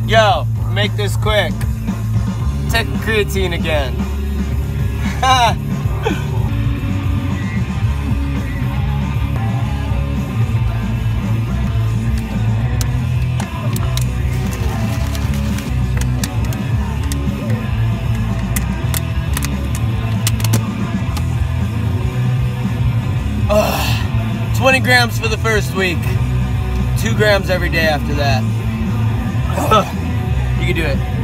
Yo, make this quick. Take creatine again. 20 grams for the first week. 2 grams every day after that. You can do it.